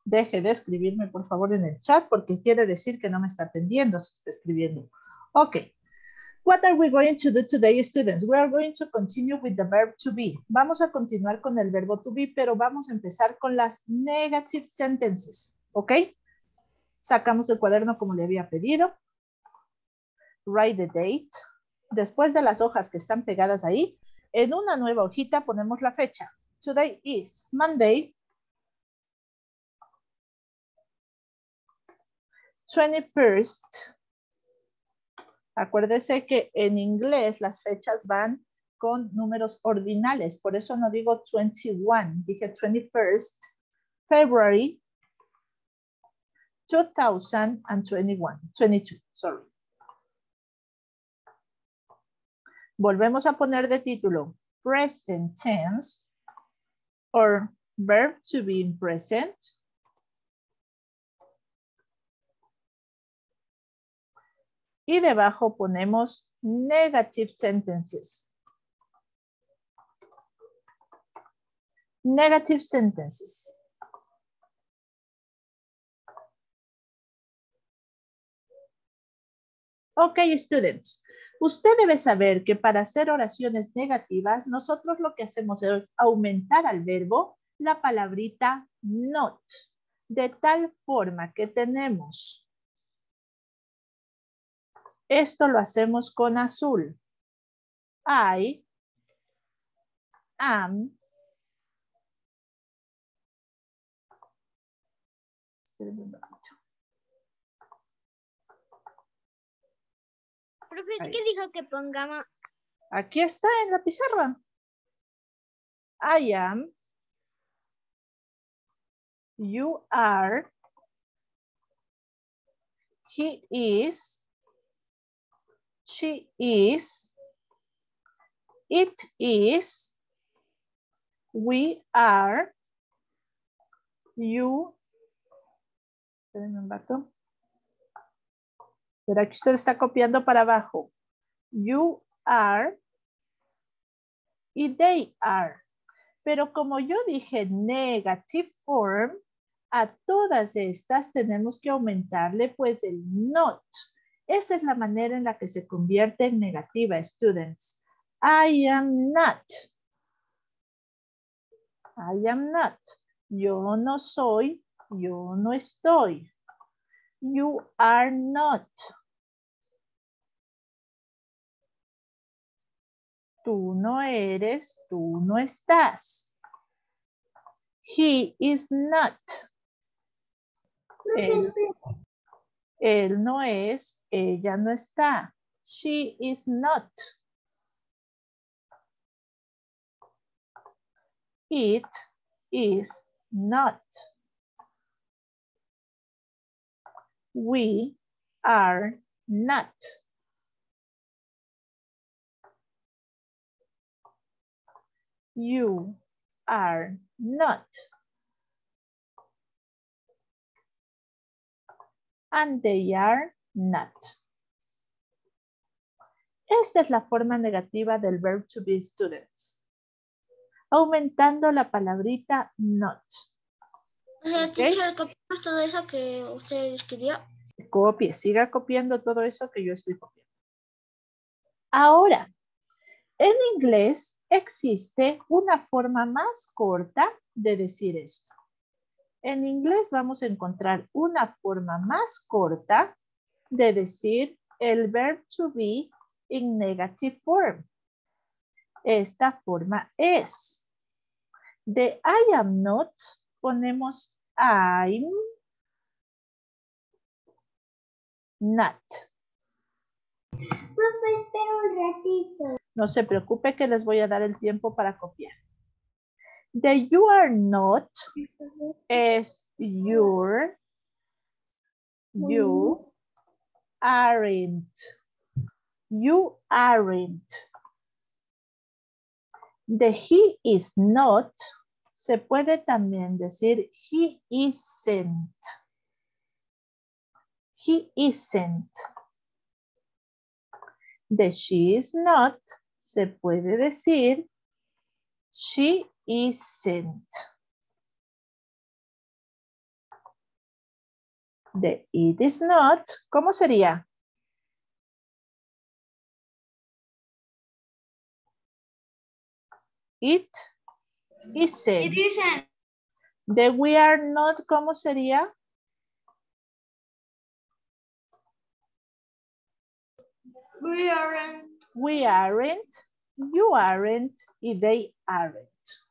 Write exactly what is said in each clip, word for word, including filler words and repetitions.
Deje de escribirme, por favor, en el chat porque quiere decir que no me está atendiendo si está escribiendo. Ok. What are we going to do today, students? We are going to continue with the verb to be. Vamos a continuar con el verbo to be, pero vamos a empezar con las negative sentences. ¿Ok? Sacamos el cuaderno como le había pedido. Write the date. Después de las hojas que están pegadas ahí, en una nueva hojita ponemos la fecha. Today is Monday, twenty-first. Acuérdese que en inglés las fechas van con números ordinales. Por eso no digo twenty-one, dije twenty-first, February, two thousand twenty-one, twenty-two, sorry. Volvemos a poner de título present tense or verb to be in present. Y debajo ponemos negative sentences. Negative sentences. Ok, students. Usted debe saber que para hacer oraciones negativas, nosotros lo que hacemos es aumentar al verbo la palabrita not. De tal forma que tenemos. Esto lo hacemos con azul. I am. Profe, ¿qué dijo que pongamos? Aquí está en la pizarra. I am. You are. He is. She is. It is. We are. You. Espérenme un rato. Pero aquí usted está copiando para abajo. You are. Y they are. Pero como yo dije negative form, a todas estas tenemos que aumentarle pues el not. Esa es la manera en la que se convierte en negativa, students. I am not. I am not. Yo no soy. Yo no estoy. You are not. Tú no eres. Tú no estás. He is not. Él, él no es. Ella no está. She is not. It is not. We are not. You are not. And they are not. Esa es la forma negativa del verb to be, students. Aumentando la palabrita not. O sea, ¿Okay? teacher, copiamos todo eso que usted escribió. Copie, siga copiando todo eso que yo estoy copiando. Ahora, en inglés existe una forma más corta de decir esto. En inglés vamos a encontrar una forma más corta de decir el verb to be in negative form. Esta forma es. De I am not ponemos I'm not. Profe, espera un ratito. No se preocupe que les voy a dar el tiempo para copiar. The you are not es your, you aren't, you aren't. The he is not se puede también decir he isn't, he isn't. The she is not se puede decir she isn't. de it is not, ¿cómo sería? It isn't. It isn't. De we are not, ¿cómo sería? We aren't. We aren't, you aren't, y they aren't.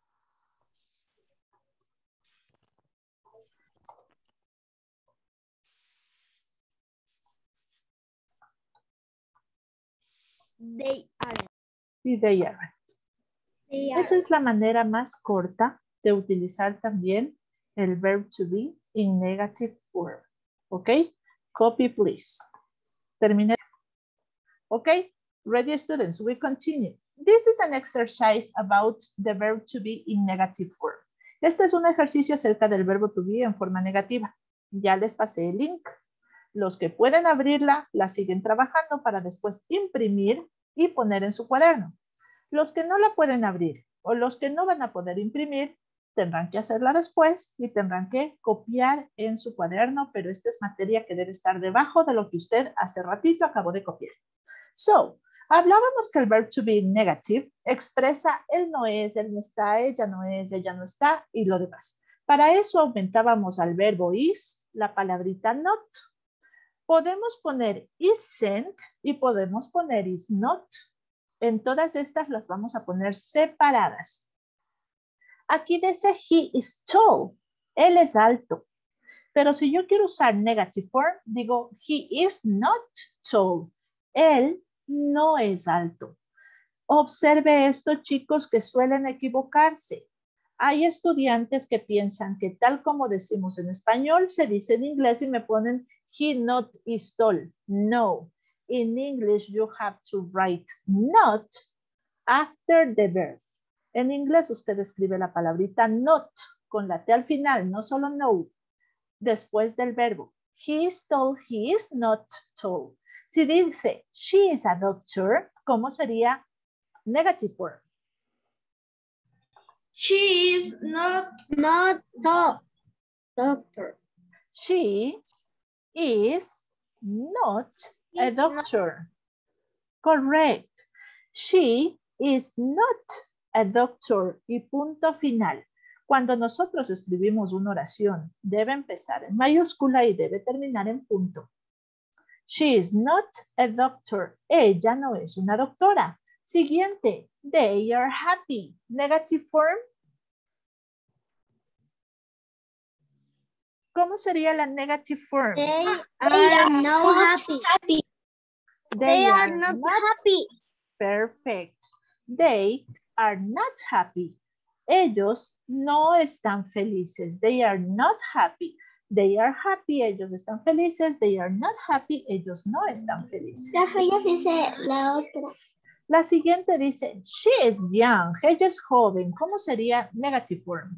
They aren't. Y they aren't. They Esa es la manera más corta de utilizar también el verb to be in negative form. ¿Ok? Copy, please. Terminé. ¿Ok? Ready, students? We continue. This is an exercise about the verb to be in negative form. Este es un ejercicio acerca del verbo to be en forma negativa. Ya les pasé el link. Los que pueden abrirla, la siguen trabajando para después imprimir y poner en su cuaderno. Los que no la pueden abrir o los que no van a poder imprimir, tendrán que hacerla después y tendrán que copiar en su cuaderno, pero esta es materia que debe estar debajo de lo que usted hace ratito acabó de copiar. So, hablábamos que el verb to be negative expresa él no es, él no está, ella no es, ella no está y lo demás. Para eso aumentábamos al verbo is la palabrita not. Podemos poner isn't y podemos poner is not. En todas estas las vamos a poner separadas. Aquí dice he is tall. Él es alto. Pero si yo quiero usar negative form, digo he is not tall. Él no es alto. Observe esto, chicos, que suelen equivocarse. Hay estudiantes que piensan que tal como decimos en español, se dice en inglés y me ponen he not is tall. No. In English, you have to write not after the verb. En inglés, usted escribe la palabrita not con la T al final, no solo no, después del verbo. He is tall, he is not tall. Si dice, she is a doctor, ¿cómo sería negative form? She is not not tall. Doctor. She is not a doctor. Correct. She is not a doctor. Y punto final. Cuando nosotros escribimos una oración, debe empezar en mayúscula y debe terminar en punto. She is not a doctor. Ella no es una doctora. Siguiente. They are happy. Negative form. ¿Cómo sería la negative form? They are not happy. They, They are, are not not happy. Perfect. They are not happy. Ellos no están felices. They are not happy. They are happy. Ellos están felices. They are not happy. Ellos no están felices. La falla dice la otra. La siguiente dice, she is young. Ella es joven. ¿Cómo sería negative form?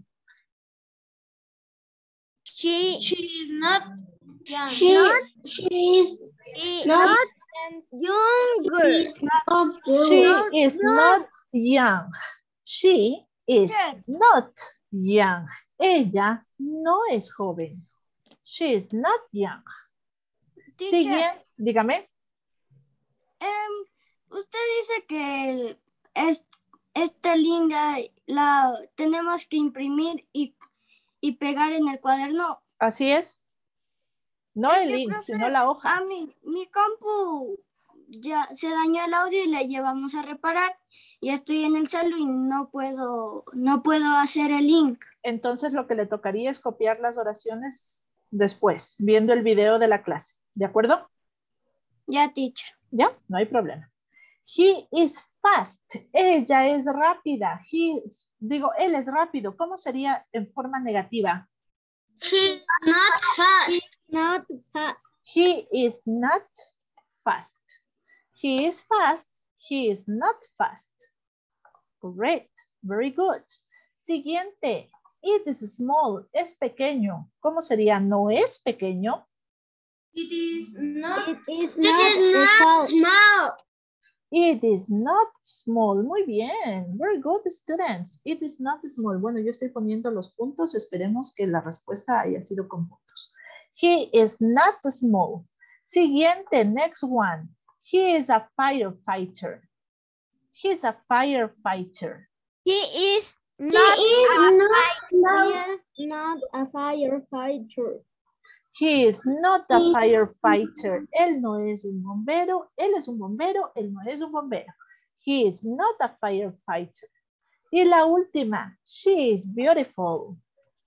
She, she is not young. She, not, she is not, not younger. Not She young. is not young. She is Yes. not young. Ella no es joven. She is not young. Sigue, dígame. Um, usted dice que es, esta linda la tenemos que imprimir y, y pegar en el cuaderno. Así es. No Es el que, link, profe, sino la hoja. A mí, mi compu ya se dañó el audio y la llevamos a reparar. Y estoy en el salón y no puedo, no puedo hacer el link. Entonces lo que le tocaría es copiar las oraciones después, viendo el video de la clase. ¿De acuerdo? Ya, teacher. Ya, no hay problema. He is fast. Ella es rápida. He, digo, él es rápido. ¿Cómo sería en forma negativa? He not fast. Not fast. He is not fast. He is fast. He is not fast. Correct. Very good. Siguiente. It is small. Es pequeño. ¿Cómo sería? ¿No es pequeño? It is not. It is It is not small. It is not small. Muy bien. Very good, students. It is not small. Bueno, yo estoy poniendo los puntos. Esperemos que la respuesta haya sido con puntos. He is not small. Siguiente, next one. He is a firefighter. He is a firefighter. He is not, He is a, not, he is not a firefighter. He is not a firefighter. Él no es un bombero. Él es un bombero. Él no es un bombero. He is not a firefighter. Y la última. She is beautiful.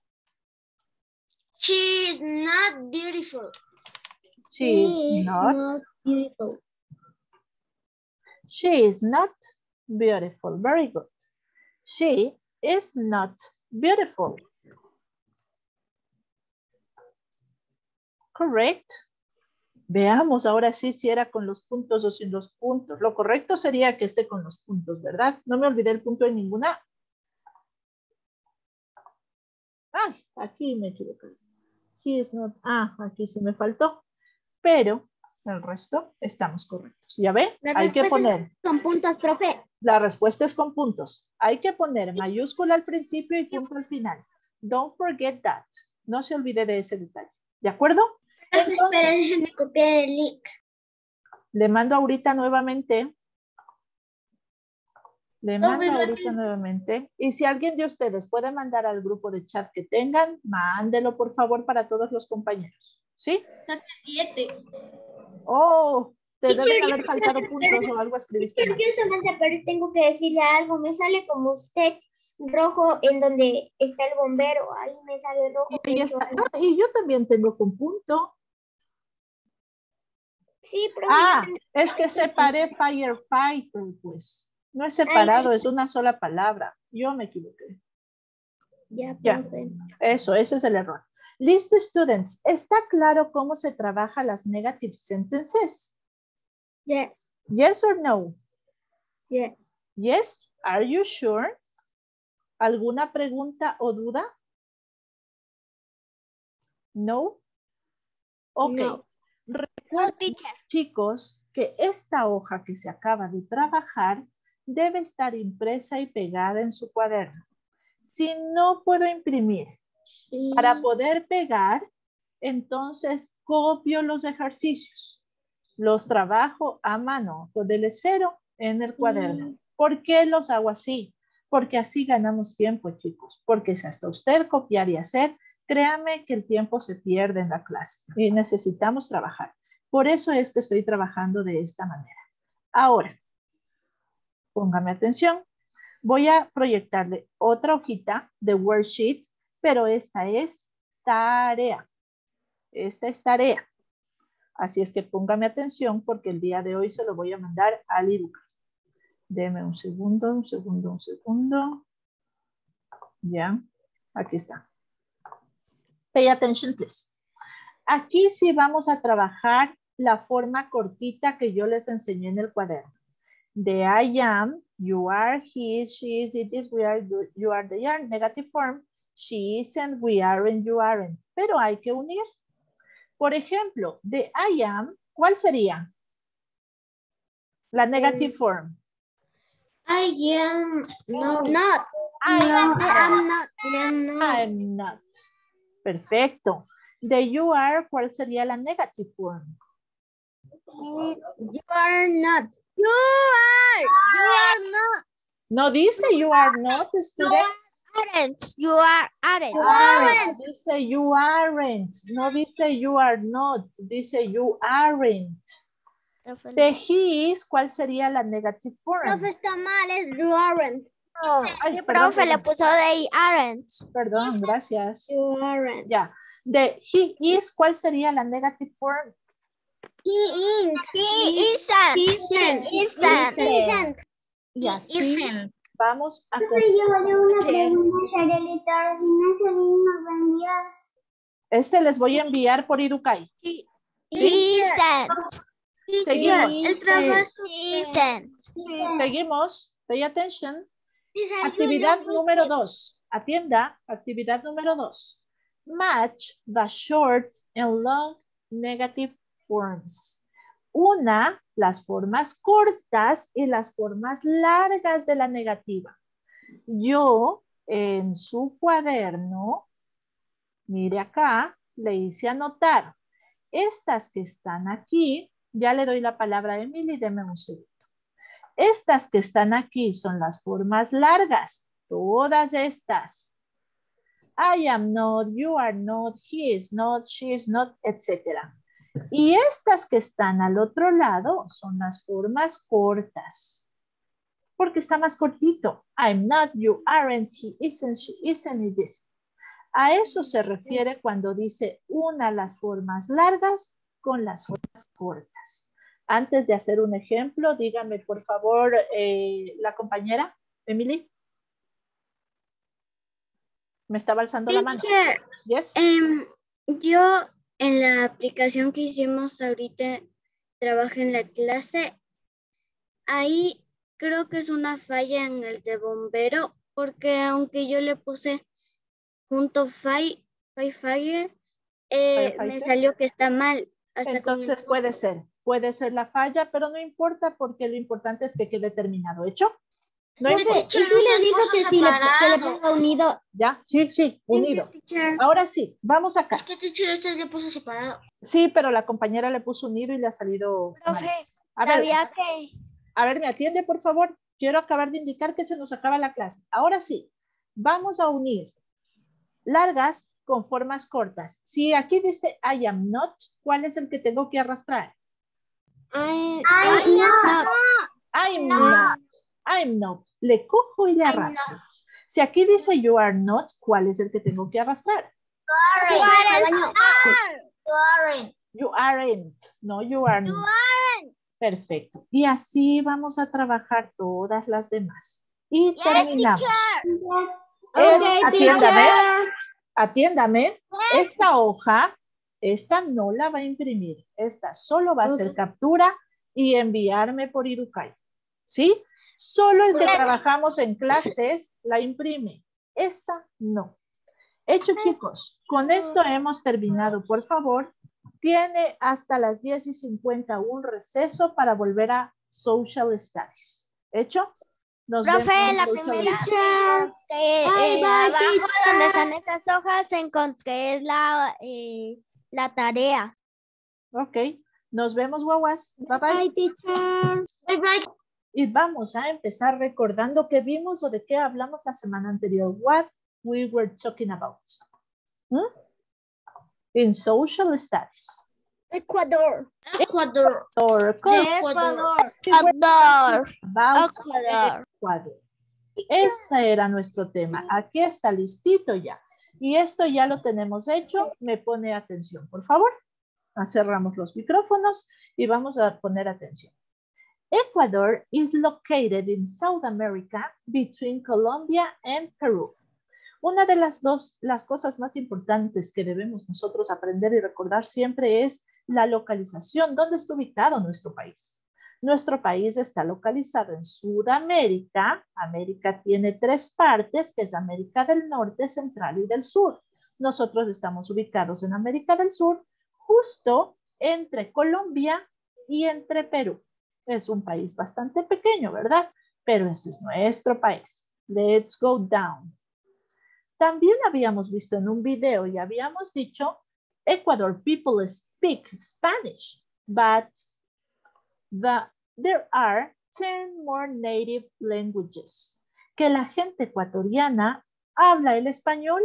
She is not beautiful. She She is not. not beautiful. She is not beautiful. Very good. She is not beautiful. Correct. Veamos ahora sí si era con los puntos o sin los puntos. Lo correcto sería que esté con los puntos, ¿verdad? No me olvidé el punto de ninguna. Ay, aquí me equivoqué. He is not. Ah, aquí sí me faltó. Pero el resto estamos correctos. ¿Ya ve? La Hay que respuesta poner. Son puntos, profe. La respuesta es con puntos. Hay que poner mayúscula al principio y punto al final. Don't forget that. No se olvide de ese detalle. ¿De acuerdo? Entonces, Esperen, déjenme copiar el link. le mando ahorita nuevamente. Le No, mando pues, ahorita nuevamente. Y si alguien de ustedes puede mandar al grupo de chat que tengan, mándelo por favor para todos los compañeros. ¿Sí? Siete. Oh, te Teacher, deben yo haber no faltado sé, puntos o algo escribiste mal. Samantha, pero tengo que decirle algo. Me sale como usted rojo en donde está el bombero. Ahí me sale rojo. Y, ahí está. Ah, y yo también tengo con punto. Sí, pero Ah, es que separé firefighter, pues. No es separado, es una sola palabra. Yo me equivoqué. Ya, Ya. profe. Eso, ese es el error. Listo, students. ¿Está claro cómo se trabaja las negative sentences? Yes, Yes or no? yes. Yes, are you sure? ¿Alguna pregunta o duda? No. Ok. No. Recuerden, teacher. chicos, que esta hoja que se acaba de trabajar debe estar impresa y pegada en su cuaderno. Si no puedo imprimir, Sí. para poder pegar, entonces copio los ejercicios. Los trabajo a mano con el esfero en el cuaderno. ¿Por qué los hago así? Porque así ganamos tiempo, chicos. Porque si hasta usted copiar y hacer, créame que el tiempo se pierde en la clase y necesitamos trabajar. Por eso es que estoy trabajando de esta manera. Ahora, póngame atención. Voy a proyectarle otra hojita de worksheet, pero esta es tarea. Esta es tarea. Así es que póngame atención porque el día de hoy se lo voy a mandar al ebook. Deme un segundo, un segundo, un segundo. Ya, aquí está. Pay attention, please. Aquí sí vamos a trabajar la forma cortita que yo les enseñé en el cuaderno. De I am, you are, he, she is, it is, we are, you are, they are. Negative form, she isn't, we aren't, you aren't. Pero hay que unir. Por ejemplo, de I am, ¿cuál sería? La negative form. I am no, not. I No, am I am not. I am not. I'm not. Perfecto. De you are, ¿cuál sería la negative form? You are not. You are. You are not. No dice you are not, students. Aren't. You are aren't. Ah, dice you aren't. No dice you are not. Dice you aren't. De he is, ¿cuál sería la negative form? Profe, está mal, es you aren't. Oh, ay, ¿Qué perdón, profe le perdón. puso de aren't? Perdón, gracias. You aren't. Ya. De he is, ¿cuál sería la negative form? He is. He isn't. He isn't. He isn't. Y así Isn't. vamos a... Yo haré una pregunta, Sharelita, si no se nos va a enviar. Este les voy a enviar por Educay. He isn't. Seguimos. El trabajo. He isn't. Seguimos. Pay attention. Actividad número dos. Atienda. Actividad número dos. Match the short and long negative forms. Una, las formas cortas y las formas largas de la negativa. Yo en su cuaderno, mire acá, le hice anotar. Estas que están aquí, ya le doy la palabra a Emily, deme un segundo. Estas que están aquí son las formas largas, todas estas. I am not, you are not, he is not, she is not, etcétera. Y estas que están al otro lado son las formas cortas. Porque está más cortito. I'm not, you aren't, he isn't, she isn't, it isn't. A eso se refiere cuando dice una las formas largas con las formas cortas. Antes de hacer un ejemplo, dígame por favor eh, la compañera, Emily. Me estaba alzando la mano. Yes. Um, yo en la aplicación que hicimos ahorita, trabajo en la clase, ahí creo que es una falla en el de bombero, porque aunque yo le puse junto Fire, Fire, eh, me salió que está mal. Hasta Entonces puede ser, puede ser la falla, pero no importa porque lo importante es que quede terminado. ¿Hecho? No importa. Y sí le dijo que sí, le, que le ponga unido. ¿Ya? Sí, sí, unido. Ahora sí, vamos acá. Es que teacher, este le puso separado. Sí, pero la compañera le puso unido y le ha salido Profe, mal. A ver, sabía que... a ver, me atiende, por favor. Quiero acabar de indicar que se nos acaba la clase. Ahora sí, vamos a unir largas con formas cortas. Si aquí dice I am not, ¿cuál es el que tengo que arrastrar? I, I'm not. I'm not. I'm not. Le cojo y le arrastro. Si aquí dice you are not, ¿cuál es el que tengo que arrastrar? You aren't. No, you are not. Perfecto. Y así vamos a trabajar todas las demás. Y Yes, terminamos. Okay, Eh, atiéndame. Atiéndame. Esta hoja, esta no la va a imprimir. Esta solo va a ser captura y enviarme por Irukai. ¿Sí? Solo el que trabajamos en clases la imprime. Esta no. Hecho, chicos. Con esto hemos terminado. Por favor, tiene hasta las diez y cincuenta un receso para volver a Social Studies. ¿Hecho? Nos Profe, vemos en la Social primera Studies. que Bye, eh, bye, abajo teacher. donde están esas hojas encontré que es la, eh, la tarea. Ok. Nos vemos, guaguas. Bye, bye. Bye, teacher. Bye, bye. Y vamos a empezar recordando qué vimos o de qué hablamos la semana anterior. What we were talking about. ¿Mm? In Social Studies. Ecuador. Ecuador. Or De Ecuador. Ecuador. about Ecuador. Ecuador. Ese era nuestro tema. Aquí está listito ya. Y esto ya lo tenemos hecho. Me pone atención, por favor. Cerramos los micrófonos y vamos a poner atención. Ecuador is located in South America between Colombia and Peru. Una de las dos, las cosas más importantes que debemos nosotros aprender y recordar siempre es la localización, dónde está ubicado nuestro país. Nuestro país está localizado en Sudamérica. América tiene tres partes, que es América del Norte, Central y del Sur. Nosotros estamos ubicados en América del Sur, justo entre Colombia y entre Perú. Es un país bastante pequeño, ¿verdad? Pero ese es nuestro país. Let's go down. También habíamos visto en un video y habíamos dicho, Ecuador people speak Spanish, but the, there are ten more native languages. Que la gente ecuatoriana habla el español,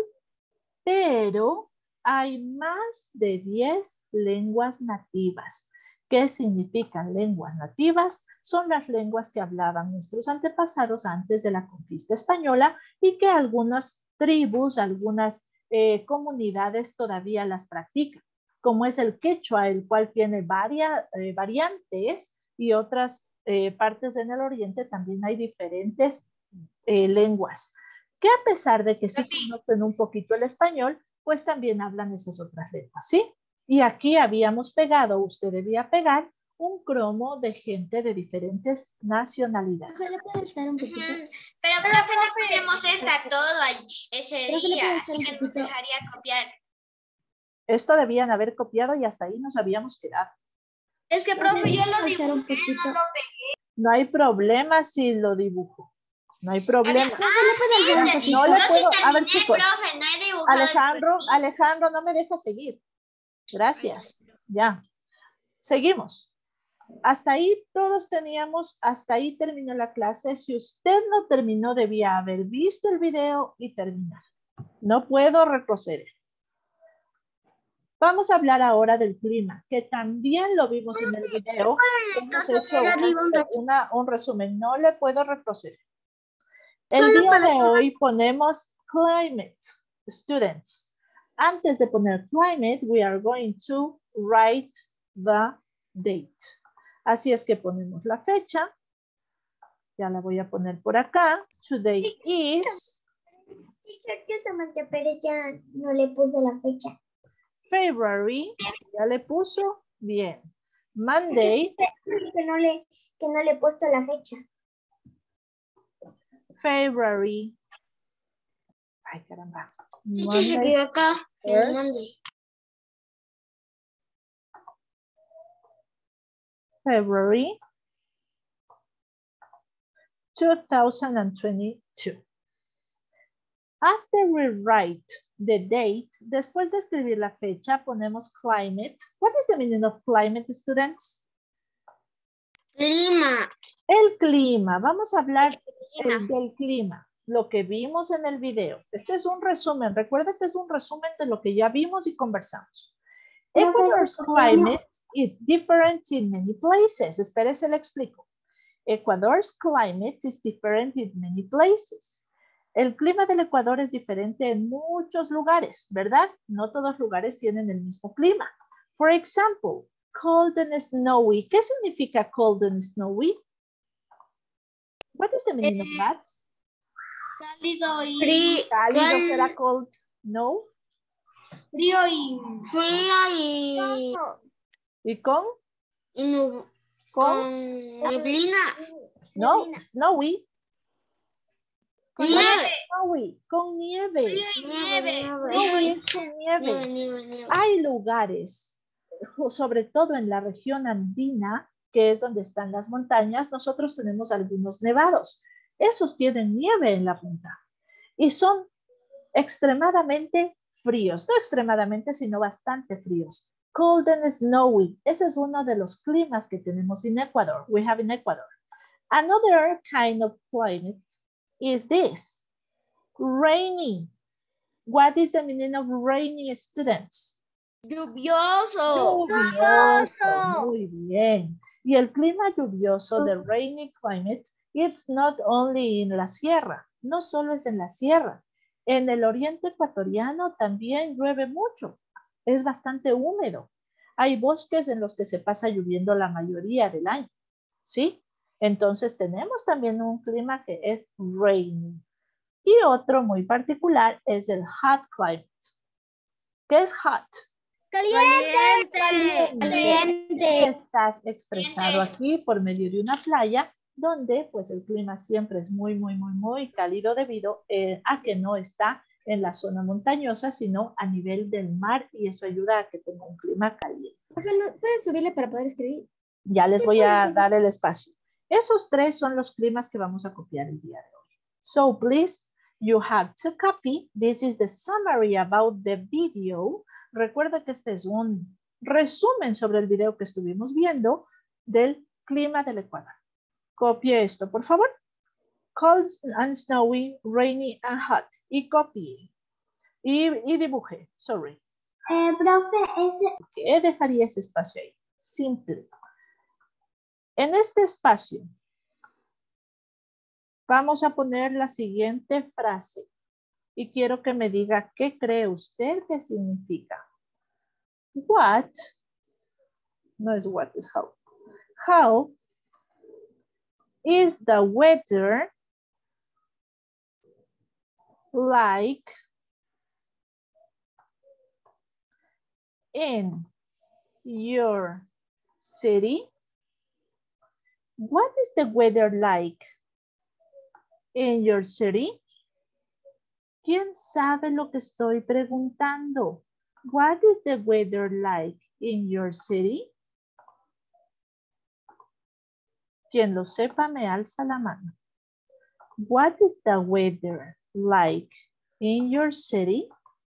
pero hay más de diez lenguas nativas. ¿Qué significan lenguas nativas? Son las lenguas que hablaban nuestros antepasados antes de la conquista española y que algunas tribus, algunas eh, comunidades todavía las practican, como es el quechua, el cual tiene varias eh, variantes y otras eh, partes en el oriente también hay diferentes eh, lenguas, que a pesar de que sí conocen un poquito el español, pues también hablan esas otras lenguas, ¿sí? Y aquí habíamos pegado, usted debía pegar un cromo de gente de diferentes nacionalidades. ¿Le puede hacer un poquito? Pero, profe, no podemos estar todo ahí ese Profe, ¿le día, puede hacer así un que nos poquito? dejaría copiar. Esto debían haber copiado y hasta ahí nos habíamos quedado. Es que, profe, yo lo hacer un dibujé, poquito. no lo pegué. No hay problema si lo dibujo. No hay problema. Ah, sí, No, sí, no le puedo, a ver terminé, chicos, profe, no he dibujado el Alejandro, perfil. Alejandro, no me deja seguir. Gracias. Ya. Seguimos. Hasta ahí todos teníamos, hasta ahí terminó la clase. Si usted no terminó, debía haber visto el video y terminar. No puedo retroceder. Vamos a hablar ahora del clima, que también lo vimos en el video. Hemos hecho una, una, un resumen. No le puedo retroceder. El día de hoy ponemos climate, students. Antes de poner climate, we are going to write the date. Así es que ponemos la fecha. Ya la voy a poner por acá. Today is... Pero ya no le puse la fecha. February. Ya le puso. Bien. Monday. Que no le, que no le he puesto la fecha. February. Ay, caramba. Se quedó acá. first, Monday. February two thousand twenty-two. After we write the date, después de escribir la fecha, ponemos climate. What is the meaning of climate, students? Clima. El clima. Vamos a hablar Clima. el, del clima. Lo que vimos en el video. Este es un resumen. Recuerda que es un resumen de lo que ya vimos y conversamos. Ecuador's climate is different in many places. Espérese, le explico. Ecuador's climate is different in many places. El clima del Ecuador es diferente en muchos lugares, ¿verdad? No todos los lugares tienen el mismo clima. For example, cold and snowy. ¿Qué significa cold and snowy? What is the meaning of that? Cálido y Frío. Cálido será cold, no? frío y Frío y, ¿Y con? y nub- ¿Con? con neblina. No, snowy. Con Nieve. Snowy, con nieve. Nieve. Snowy es con nieve. Nieve, nieve, nieve. Hay lugares, sobre todo en la región andina, que es donde están las montañas, nosotros tenemos algunos nevados. Esos tienen nieve en la punta y son extremadamente fríos. No extremadamente, sino bastante fríos. Cold and snowy. Ese es uno de los climas que tenemos en Ecuador. We have in Ecuador. Another kind of climate is this. Rainy. What is the meaning of rainy, students? Lluvioso. Lluvioso. Muy bien. Y el clima lluvioso, the rainy climate, it's not only in la sierra. No solo es en la sierra. En el oriente ecuatoriano también llueve mucho. Es bastante húmedo. Hay bosques en los que se pasa lloviendo la mayoría del año. ¿Sí? Entonces tenemos también un clima que es rainy. Y otro muy particular es el hot climate. ¿Qué es hot? Caliente. Caliente. Estás expresado aquí por medio de una playa donde pues el clima siempre es muy, muy, muy, muy cálido debido eh, a que no está en la zona montañosa, sino a nivel del mar y eso ayuda a que tenga un clima caliente. ¿Puedes subirle para poder escribir? Ya les voy a dar el espacio. Esos tres son los climas que vamos a copiar el día de hoy. So please, you have to copy. This is the summary about the video. Recuerda que este es un resumen sobre el video que estuvimos viendo del clima del Ecuador. Copie esto, por favor. Cold and snowy, rainy and hot. Y copie. Y, y dibuje, sorry. Eh, profe, ese... ¿Qué dejaría ese espacio ahí? Simple. En este espacio vamos a poner la siguiente frase y quiero que me diga qué cree usted que significa. What, no es what, es how. How is the weather like in your city? What is the weather like in your city? ¿Quién sabe lo que estoy preguntando? What is the weather like in your city? Quien lo sepa me alza la mano. What is the weather like in your city?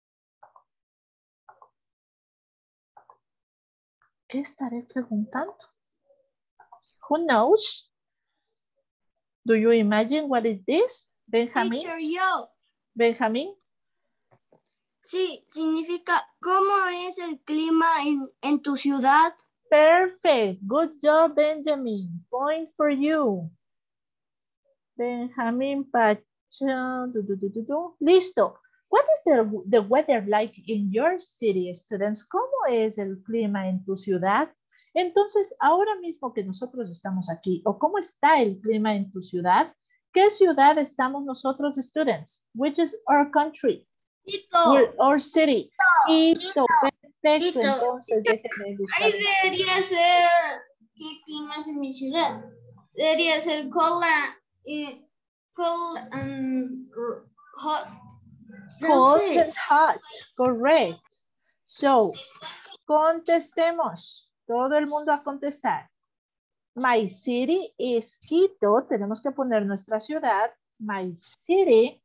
¿Qué estaré preguntando? Who knows? Do you imagine what is this? Benjamin? Teacher, yo. Benjamin? Sí, significa ¿cómo es el clima en, en tu ciudad? Perfect. Good job, Benjamin. Point for you. Benjamin Pacho. Du, du, du, du, du. Listo. What is the, the weather like in your city, students? ¿Cómo es el clima en tu ciudad? Entonces, ahora mismo que nosotros estamos aquí, ¿o cómo está el clima en tu ciudad? ¿Qué ciudad estamos nosotros, students? Which is our country? Quito. Our city. Quito. Perfecto. Quito. Entonces, déjenme buscar. Ahí debería ser, ¿qué clima es en mi ciudad? Debería ser cold, eh, cold and hot. Cold and hot. Correct. So, contestemos. Todo el mundo a contestar. My city is Quito. Tenemos que poner nuestra ciudad. My city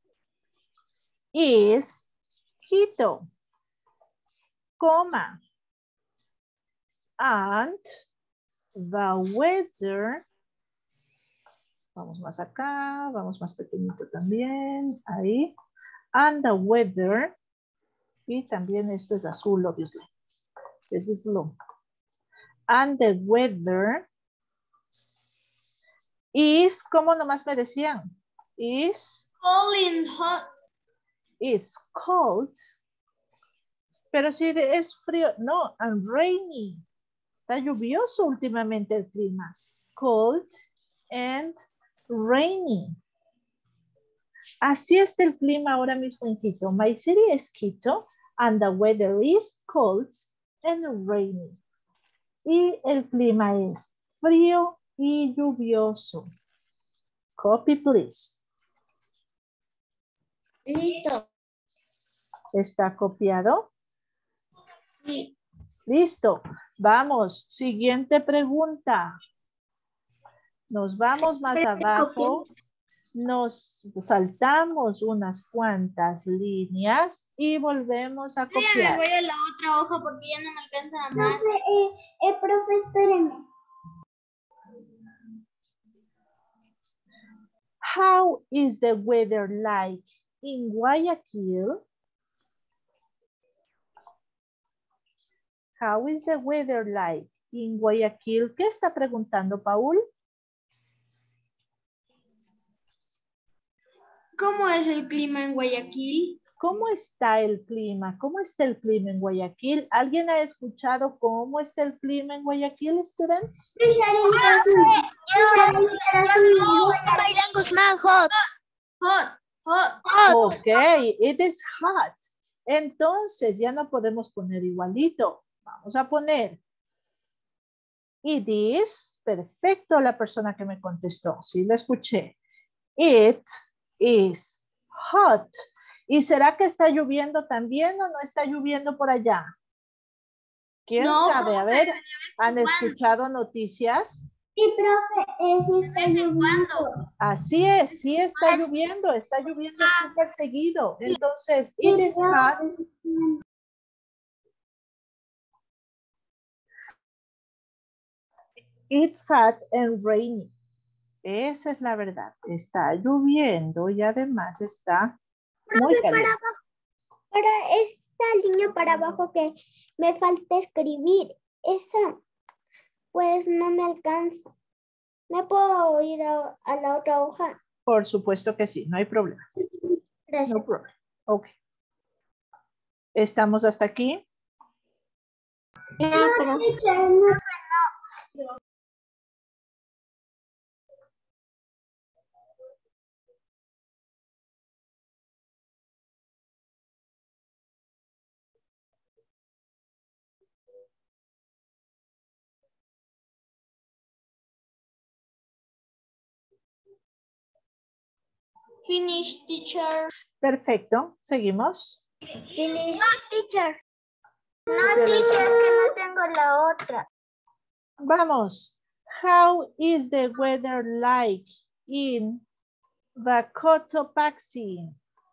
is Quito. Coma. And the weather. Vamos más acá. Vamos más pequeñito también. Ahí. And the weather. Y también esto es azul, obviously. This is blue. And the weather is, ¿cómo nomás me decían? Is, Cold and hot. is cold. Pero si es frío, no, and rainy. Está lluvioso últimamente el clima. Cold and rainy. Así está el clima ahora mismo en Quito. My city is Quito and the weather is cold and rainy. Y el clima es frío y lluvioso. Copy, please. Listo. ¿Está copiado? Sí. Listo. Vamos. Siguiente pregunta. Nos vamos más abajo. Nos saltamos unas cuantas líneas y volvemos a Yo ya me copiar. voy a la otra hoja porque ya no me alcanza más. Profe, eh, eh, profe, espéreme. How is the weather like in Guayaquil? How is the weather like in Guayaquil? ¿Qué está preguntando, Paul? ¿Cómo es el clima en Guayaquil? ¿Cómo está el clima? ¿Cómo está el clima en Guayaquil? ¿Alguien ha escuchado cómo está el clima en Guayaquil, students? Baylan Guzmán, hot. Hot, hot. Ok, it is hot. Entonces ya no podemos poner igualito. Vamos a poner it is. Perfecto la persona que me contestó. Sí, lo escuché. It is hot. ¿Y será que está lloviendo también o no está lloviendo por allá? ¿Quién No, sabe? A ver, ¿han escuchado noticias? Sí, profe, eh, sí está lloviendo. Así es, sí está lloviendo, está lloviendo súper seguido. Entonces, it is hot. It's hot and rainy. Esa es la verdad. Está lloviendo y además está muy Profe, para caliente. abajo, para esta línea para abajo que me falta escribir, esa pues no me alcanza. ¿Me puedo ir a, a la otra hoja? Por supuesto que sí, no hay problema. Gracias. No problema. Ok. ¿Estamos hasta aquí? No, pero- Finish, teacher. Perfecto. Seguimos. Finish. No, teacher. No, teacher, es que no tengo la otra. Vamos. How is the weather like in The Cotopaxi.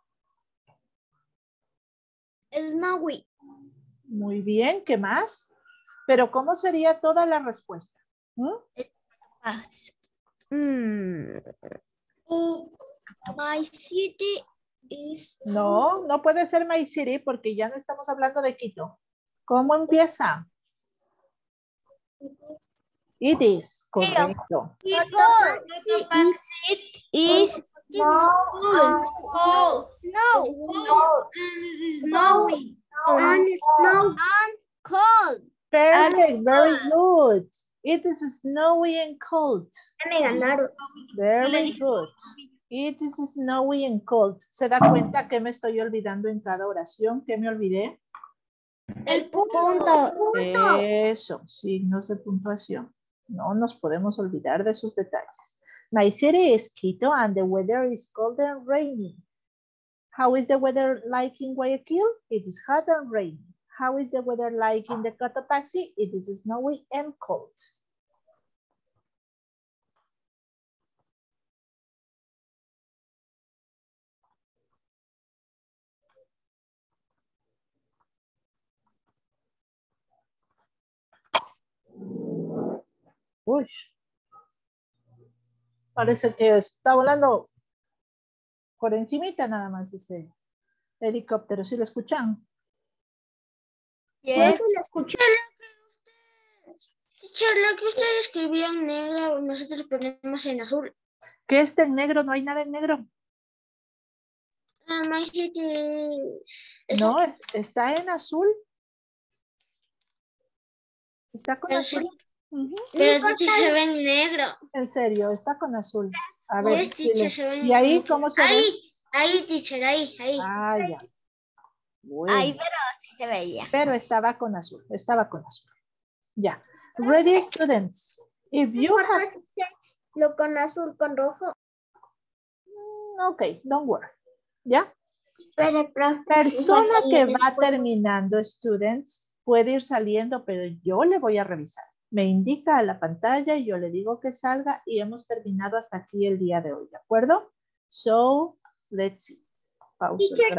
Snowy. Muy bien, ¿qué más? Pero ¿cómo sería toda la respuesta? ¿Mm? Mm. My city is... No, no puede ser My City porque ya no estamos hablando de Quito. ¿Cómo empieza? It is, correcto. Cotopaxi Is cold. Cold. snow. Cold and snowy. And snow. And cold. Perfect, very good. It is snowy and cold. Me ganaron. Very good. It is snowy and cold. ¿Se da cuenta que me estoy olvidando en cada oración? ¿Qué me olvidé? El punto. Eso, signos de puntuación. No nos podemos olvidar de esos detalles. My city is Quito and the weather is cold and rainy. How is the weather like in Guayaquil? It is hot and rainy. How is the weather like in the Cotopaxi? It is snowy and cold. Uy. Parece que está volando por encimita nada más ese helicóptero. ¿Sí lo escuchan? Yes. Lo escuché. Lo que usted escribió en negro, nosotros ponemos en azul. ¿Qué está en negro? ¿No hay nada en negro? Ah, my city. No, está en azul. Está con Pero azul. sí. Ujú. Pero dice se ve en negro. En serio, está con azul. A ver. Yes, si le- teacher, se ve en ¿Y ahí negro. cómo se Ahí, ve? ahí, teacher, ahí, ahí. Ah, ya. Bueno. Ahí, pero sí se veía. Pero estaba con azul. Estaba con azul. Ya. Ready, students. If you have... Lo con azul, con rojo. Ok, don't worry. ¿Ya? Pero, profe, Persona que va después. terminando, students, puede ir saliendo, pero yo le voy a revisar. Me indica a la pantalla y yo le digo que salga y hemos terminado hasta aquí el día de hoy, ¿de acuerdo? So, let's see. Pausa.